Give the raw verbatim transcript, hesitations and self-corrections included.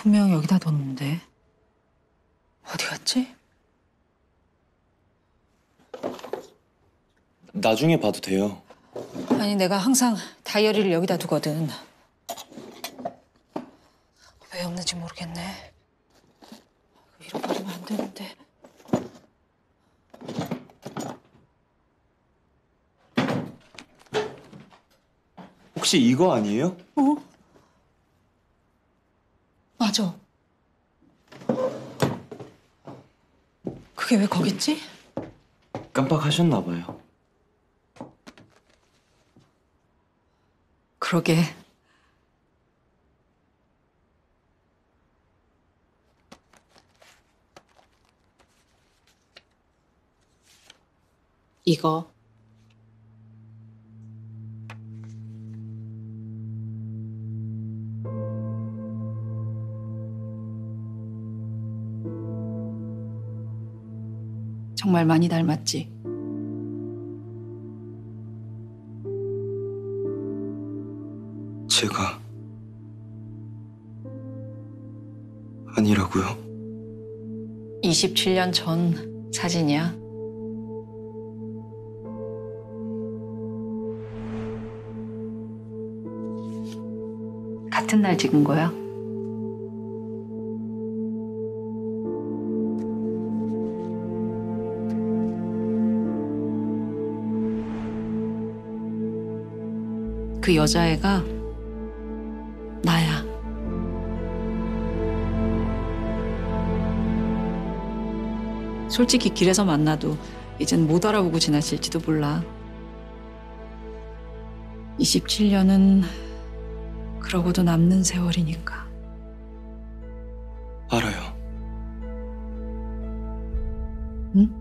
분명 여기다 뒀는데. 어디 갔지? 나중에 봐도 돼요. 아니, 내가 항상 다이어리를 여기다 두거든. 왜 없는지 모르겠네. 잃어버리면 안 되는데. 혹시 이거 아니에요? 어? 맞아. 그게 왜 거기 있지? 깜빡하셨나 봐요. 그러게. 이거. 정말 많이 닮았지? 제가 아니라고요? 이십칠 년 전 사진이야. 같은 날 찍은 거야. 그 여자애가 나야. 솔직히 길에서 만나도 이젠 못 알아보고 지나칠지도 몰라. 이십칠 년은 그러고도 남는 세월이니까. 알아요. 응?